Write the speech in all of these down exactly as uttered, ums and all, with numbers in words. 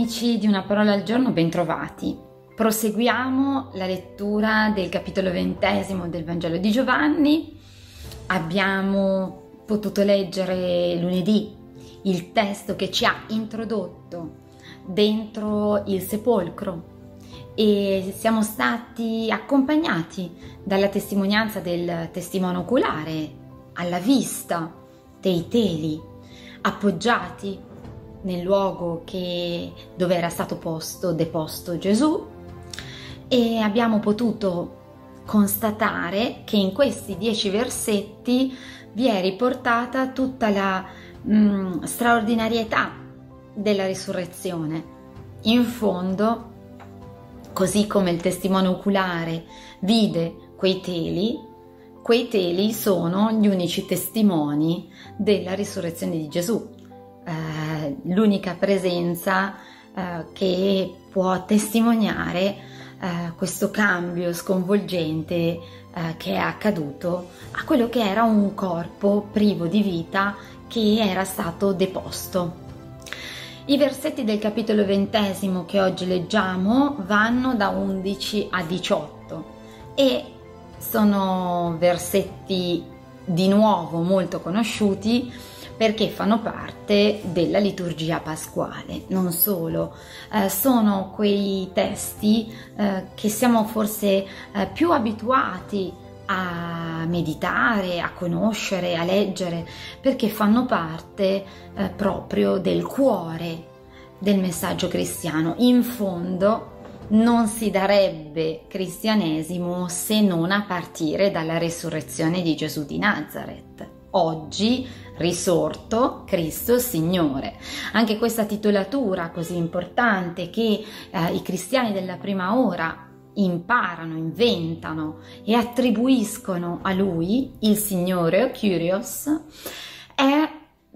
amici di Una Parola al Giorno, bentrovati. Proseguiamo la lettura del capitolo ventesimo del Vangelo di Giovanni. Abbiamo potuto leggere lunedì il testo che ci ha introdotto dentro il sepolcro e siamo stati accompagnati dalla testimonianza del testimone oculare alla vista dei teli appoggiati nel luogo che, dove era stato posto, deposto Gesù, e abbiamo potuto constatare che in questi dieci versetti vi è riportata tutta la mh, straordinarietà della risurrezione. In fondo, così come il testimone oculare vide quei teli, quei teli sono gli unici testimoni della risurrezione di Gesù. Eh, l'unica presenza eh, che può testimoniare eh, questo cambio sconvolgente eh, che è accaduto a quello che era un corpo privo di vita che era stato deposto. I versetti del capitolo ventesimo che oggi leggiamo vanno da undici a diciotto e sono versetti di nuovo molto conosciuti perché fanno parte della liturgia pasquale. Non solo, eh, sono quei testi eh, che siamo forse eh, più abituati a meditare, a conoscere, a leggere, perché fanno parte eh, proprio del cuore del messaggio cristiano. In fondo non si darebbe cristianesimo se non a partire dalla risurrezione di Gesù di Nazaret. Oggi risorto Cristo Signore. Anche questa titolatura così importante che eh, i cristiani della prima ora imparano, inventano e attribuiscono a Lui, il Signore o Kyrios, è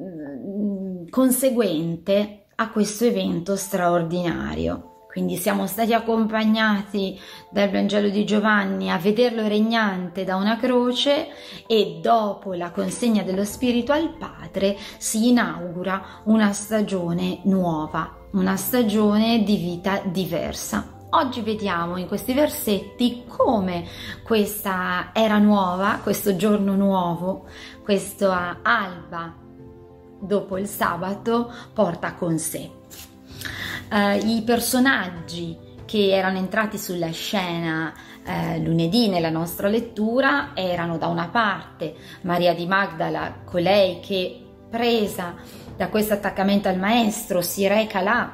mh, conseguente a questo evento straordinario. Quindi siamo stati accompagnati dal Vangelo di Giovanni a vederlo regnante da una croce e dopo la consegna dello Spirito al Padre si inaugura una stagione nuova, una stagione di vita diversa. Oggi vediamo in questi versetti come questa era nuova, questo giorno nuovo, questa alba dopo il sabato porta con sé. Uh, I personaggi che erano entrati sulla scena uh, lunedì nella nostra lettura erano da una parte Maria di Magdala, colei che presa da questo attaccamento al maestro si reca là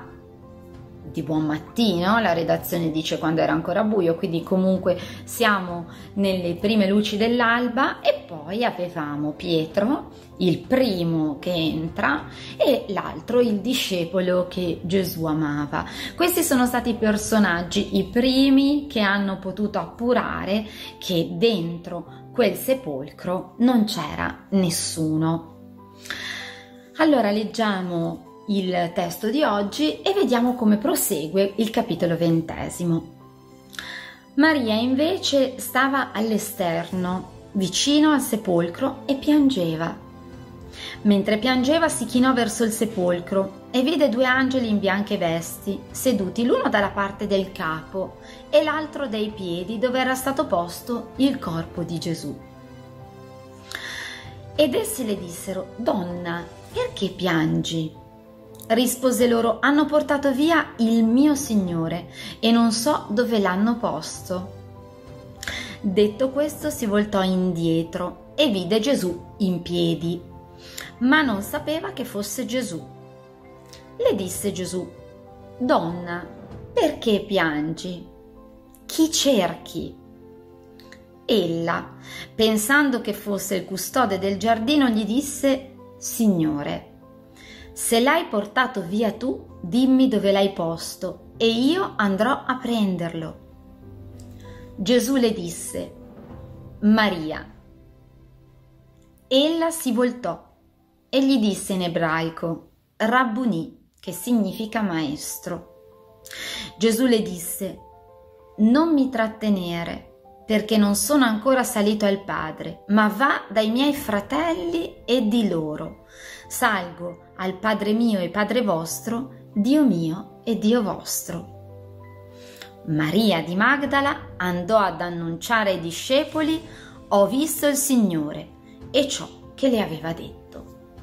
di buon mattino, la redazione dice quando era ancora buio, quindi comunque siamo nelle prime luci dell'alba, e poi avevamo Pietro, il primo che entra, e l'altro il discepolo che Gesù amava. Questi sono stati i personaggi, i primi che hanno potuto appurare che dentro quel sepolcro non c'era nessuno. Allora leggiamo il testo di oggi e vediamo come prosegue il capitolo ventesimo. Maria invece stava all'esterno, vicino al sepolcro, e piangeva. Mentre piangeva si chinò verso il sepolcro e vide due angeli in bianche vesti, seduti l'uno dalla parte del capo e l'altro dai piedi dove era stato posto il corpo di Gesù. Ed essi le dissero: «Donna, perché piangi?» Rispose loro: «Hanno portato via il mio Signore e non so dove l'hanno posto». Detto questo si voltò indietro e vide Gesù in piedi, ma non sapeva che fosse Gesù. Le disse Gesù: «Donna, perché piangi? Chi cerchi?» Ella, pensando che fosse il custode del giardino, gli disse: «Signore, se l'hai portato via tu, dimmi dove l'hai posto e io andrò a prenderlo». Gesù le disse: «Maria». Ella si voltò e gli disse in ebraico: «Rabbuni», che significa maestro. Gesù le disse: «Non mi trattenere, perché non sono ancora salito al Padre, ma va dai miei fratelli e di loro. Salgo al Padre mio e Padre vostro, Dio mio è Dio vostro. Maria di Magdala andò ad annunciare ai discepoli: ho visto il Signore e ciò che le aveva detto.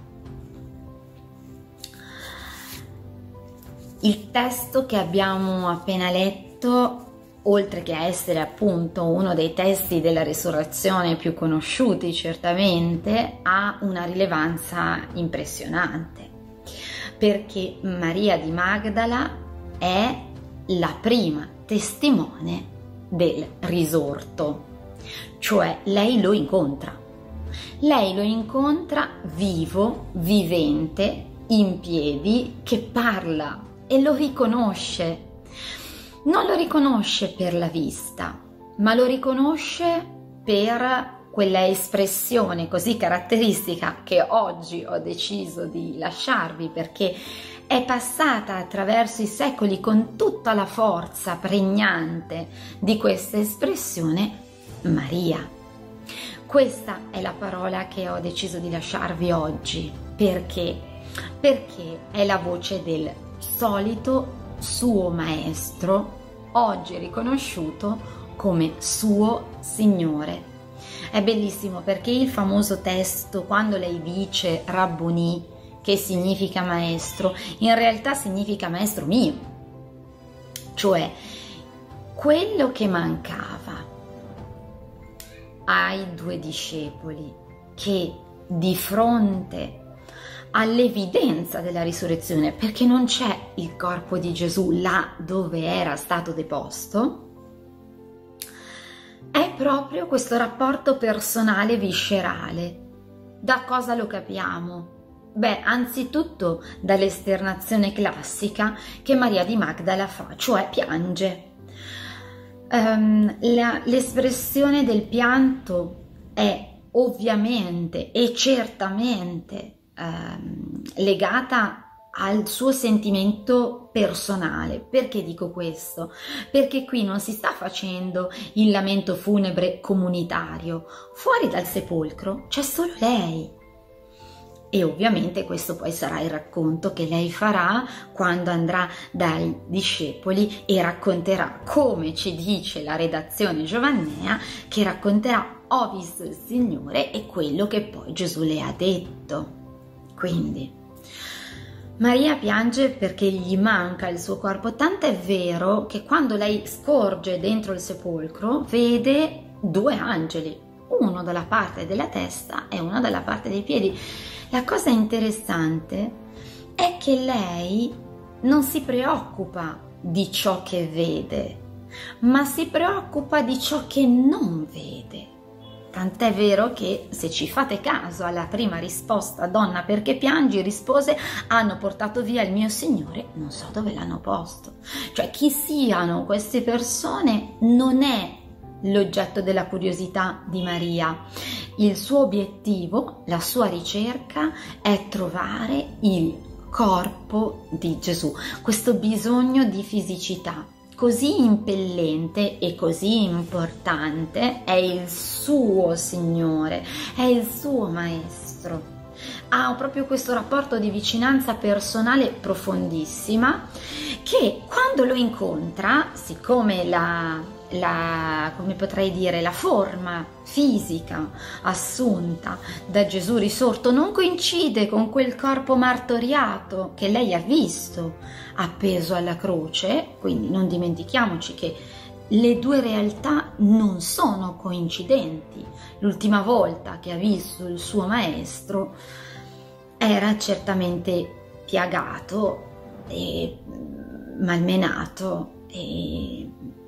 Il testo che abbiamo appena letto, oltre che essere appunto uno dei testi della risurrezione più conosciuti certamente, ha una rilevanza impressionante, perché Maria di Magdala è la prima testimone del risorto, cioè lei lo incontra. Lei lo incontra vivo, vivente, in piedi, che parla e lo riconosce. Non lo riconosce per la vista, ma lo riconosce per quella espressione così caratteristica che oggi ho deciso di lasciarvi, perché è passata attraverso i secoli con tutta la forza pregnante di questa espressione: Maria. Questa è la parola che ho deciso di lasciarvi oggi. Perché? Perché è la voce del solito suo maestro, oggi riconosciuto come suo Signore. È bellissimo, perché il famoso testo, quando lei dice Rabboni, che significa maestro, in realtà significa maestro mio, cioè quello che mancava ai due discepoli, che di fronte all'evidenza della risurrezione, perché non c'è il corpo di Gesù là dove era stato deposto, è proprio questo rapporto personale viscerale. Da cosa lo capiamo? Beh, anzitutto dall'esternazione classica che Maria di Magdala fa, cioè piange. Um, la, l'espressione del pianto è ovviamente e certamente um, legata al suo sentimento personale. Perché dico questo? Perché qui non si sta facendo il lamento funebre comunitario. Fuori dal sepolcro c'è solo lei. E ovviamente questo poi sarà il racconto che lei farà quando andrà dai discepoli e racconterà, come ci dice la redazione giovannea, che racconterà: ho visto il Signore, e quello che poi Gesù le ha detto. Quindi Maria piange perché gli manca il suo corpo, tant'è vero che quando lei scorge dentro il sepolcro vede due angeli, uno dalla parte della testa e uno dalla parte dei piedi. La cosa interessante è che lei non si preoccupa di ciò che vede, ma si preoccupa di ciò che non vede. Tant'è vero che, se ci fate caso alla prima risposta, donna perché piangi, rispose: hanno portato via il mio Signore, non so dove l'hanno posto. Cioè, chi siano queste persone non è l'oggetto della curiosità di Maria. Il suo obiettivo, la sua ricerca, è trovare il corpo di Gesù. Questo bisogno di fisicità così impellente e così importante è il suo Signore, è il suo Maestro. Ha proprio questo rapporto di vicinanza personale profondissima, che quando lo incontra, siccome la, la, come potrei dire, la forma fisica assunta da Gesù risorto non coincide con quel corpo martoriato che lei ha visto appeso alla croce, quindi non dimentichiamoci che le due realtà non sono coincidenti. L'ultima volta che ha visto il suo maestro era certamente piagato e malmenato, e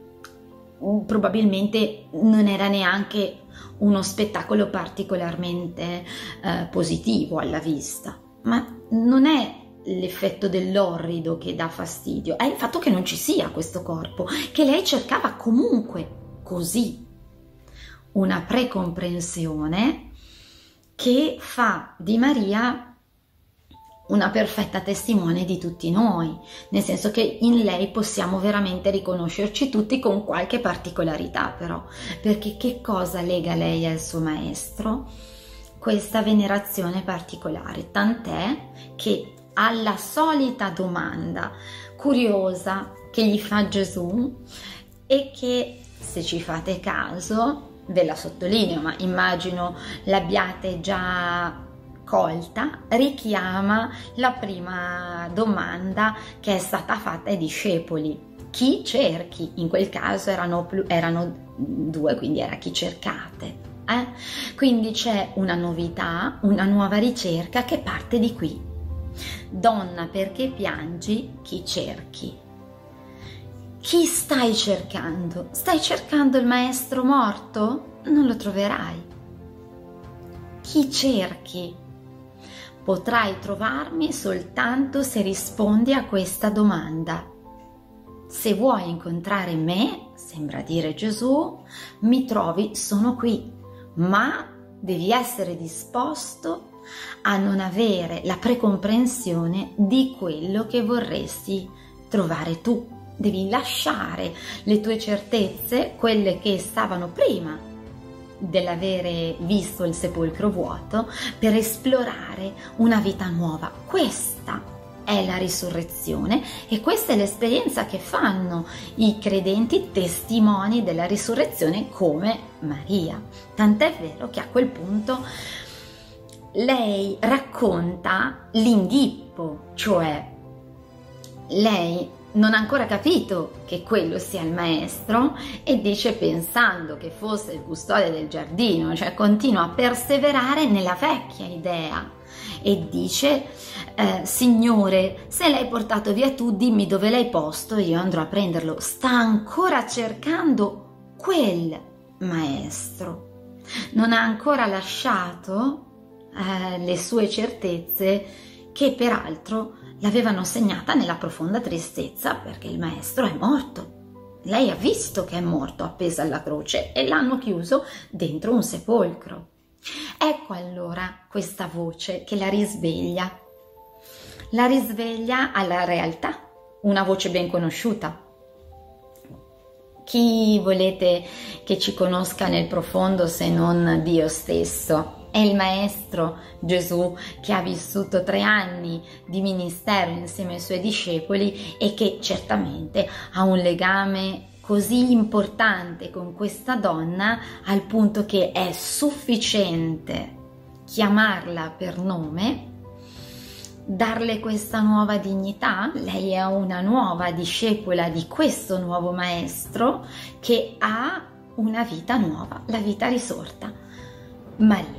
probabilmente non era neanche uno spettacolo particolarmente eh, positivo alla vista. Ma non è l'effetto dell'orrido che dà fastidio, è il fatto che non ci sia questo corpo, che lei cercava comunque così. Una precomprensione che fa di Maria una perfetta testimone di tutti noi, nel senso che in lei possiamo veramente riconoscerci tutti, con qualche particolarità però, perché che cosa lega lei al suo maestro? Questa venerazione particolare, tant'è che alla solita domanda: curiosa che gli fa Gesù e che, se ci fate caso, ve la sottolineo, ma immagino l'abbiate già colta, richiama la prima domanda che è stata fatta ai discepoli. Chi cerchi? In quel caso erano, erano due, quindi era chi cercate. Eh? Quindi c'è una novità, una nuova ricerca che parte di qui. Donna, perché piangi? Chi cerchi? Chi stai cercando? Stai cercando il maestro morto? Non lo troverai. Chi cerchi? Potrai trovarmi soltanto se rispondi a questa domanda. Se vuoi incontrare me, sembra dire Gesù, mi trovi, sono qui, ma devi essere disposto a non avere la precomprensione di quello che vorresti trovare tu. Devi lasciare le tue certezze, quelle che stavano prima dell'avere visto il sepolcro vuoto, per esplorare una vita nuova. Questa è la risurrezione e questa è l'esperienza che fanno i credenti testimoni della risurrezione come Maria. Tant'è vero che a quel punto lei racconta l'inghippo, cioè lei non ha ancora capito che quello sia il maestro e dice, pensando che fosse il custode del giardino, cioè continua a perseverare nella vecchia idea e dice, eh, Signore, se l'hai portato via tu, dimmi dove l'hai posto, io andrò a prenderlo. Sta ancora cercando quel maestro, non ha ancora lasciato eh, le sue certezze, che peraltro l'avevano segnata nella profonda tristezza, perché il maestro è morto. Lei ha visto che è morto appeso alla croce e l'hanno chiuso dentro un sepolcro. Ecco allora questa voce che la risveglia, la risveglia alla realtà, una voce ben conosciuta. Chi volete che ci conosca nel profondo se non Dio stesso? È il Maestro Gesù, che ha vissuto tre anni di ministero insieme ai suoi discepoli e che certamente ha un legame così importante con questa donna, al punto che è sufficiente chiamarla per nome, darle questa nuova dignità. Lei è una nuova discepola di questo nuovo Maestro che ha una vita nuova, la vita risorta, Maria.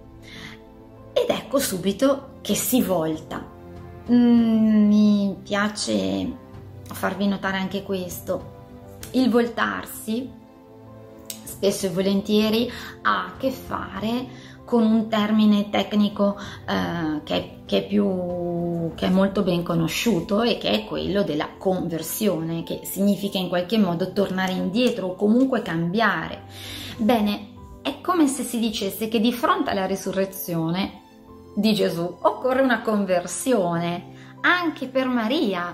Ed ecco subito che si volta. Mm, mi piace farvi notare anche questo. Il voltarsi spesso e volentieri ha a che fare con un termine tecnico eh, che, che, è più, che è molto ben conosciuto e che è quello della conversione, che significa in qualche modo tornare indietro o comunque cambiare. Bene, è come se si dicesse che di fronte alla risurrezione di Gesù occorre una conversione anche per Maria,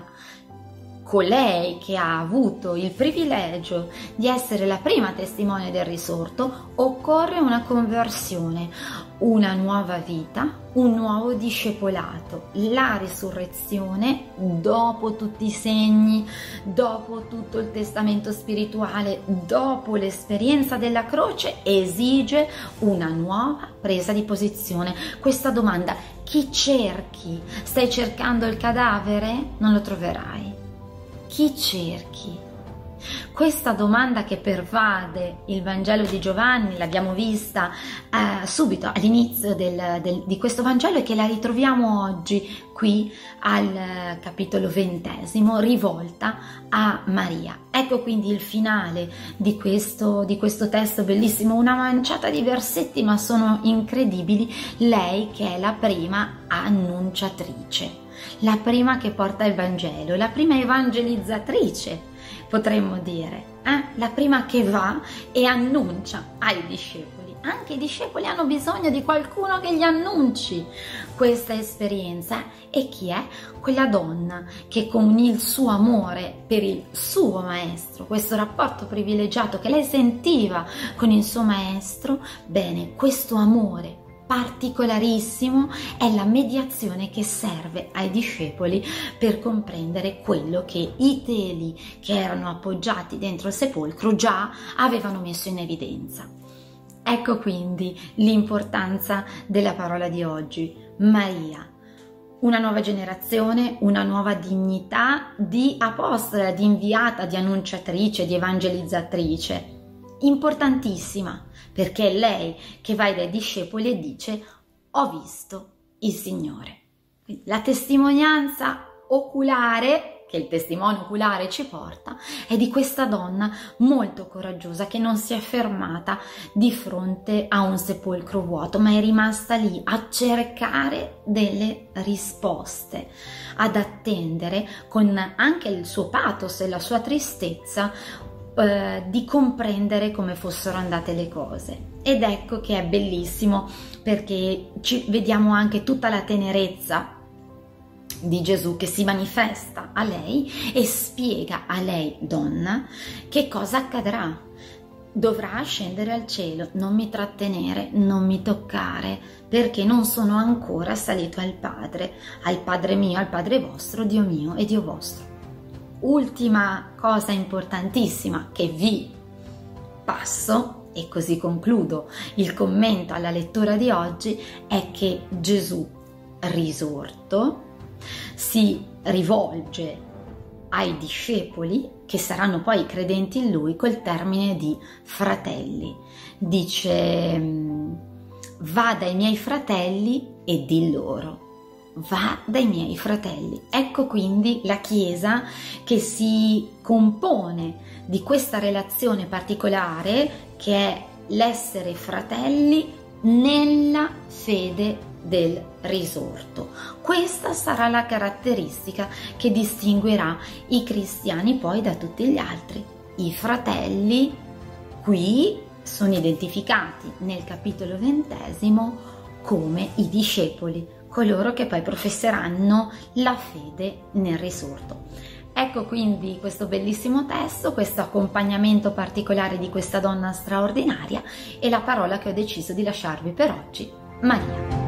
colei che ha avuto il privilegio di essere la prima testimone del risorto. Occorre una conversione, una nuova vita, un nuovo discepolato. La risurrezione, dopo tutti i segni, dopo tutto il testamento spirituale, dopo l'esperienza della croce, esige una nuova presa di posizione. Questa domanda, chi cerchi? Stai cercando il cadavere? Non lo troverai. Chi cerchi? Questa domanda che pervade il Vangelo di Giovanni, l'abbiamo vista eh, subito all'inizio del, del, di questo Vangelo, e che la ritroviamo oggi qui al capitolo ventesimo, rivolta a Maria. Ecco quindi il finale di questo, di questo testo bellissimo, una manciata di versetti ma sono incredibili. Lei che è la prima annunciatrice, la prima che porta il Vangelo, la prima evangelizzatrice, potremmo dire, eh? La prima che va e annuncia ai discepoli. Anche i discepoli hanno bisogno di qualcuno che gli annunci questa esperienza. E chi è? Quella donna che con il suo amore per il suo maestro, questo rapporto privilegiato che lei sentiva con il suo maestro, bene, questo amore particolarissimo, è la mediazione che serve ai discepoli per comprendere quello che i teli che erano appoggiati dentro il sepolcro già avevano messo in evidenza. Ecco quindi l'importanza della parola di oggi. Maria, una nuova generazione, una nuova dignità di apostola, di inviata, di annunciatrice, di evangelizzatrice, importantissima, perché è lei che va dai discepoli e dice: ho visto il Signore. Quindi la testimonianza oculare che il testimone oculare ci porta è di questa donna molto coraggiosa che non si è fermata di fronte a un sepolcro vuoto, ma è rimasta lì a cercare delle risposte, ad attendere con anche il suo pathos e la sua tristezza eh, di comprendere come fossero andate le cose. Ed ecco che è bellissimo, perché ci vediamo anche tutta la tenerezza di Gesù che si manifesta a lei e spiega a lei, donna, che cosa accadrà. Dovrà scendere al cielo, non mi trattenere, non mi toccare, perché non sono ancora salito al Padre, al Padre mio, al Padre vostro, Dio mio e Dio vostro. Ultima cosa importantissima che vi passo, e così concludo il commento alla lettura di oggi, è che Gesù risorto si rivolge ai discepoli che saranno poi credenti in lui col termine di fratelli. Dice: va dai miei fratelli e di loro. Va dai miei fratelli. Ecco quindi la Chiesa che si compone di questa relazione particolare che è l'essere fratelli nella fede del risorto. Questa sarà la caratteristica che distinguerà i cristiani poi da tutti gli altri. I fratelli qui sono identificati nel capitolo ventesimo come i discepoli, coloro che poi professeranno la fede nel risorto. Ecco quindi questo bellissimo testo, questo accompagnamento particolare di questa donna straordinaria e la parola che ho deciso di lasciarvi per oggi: Maria.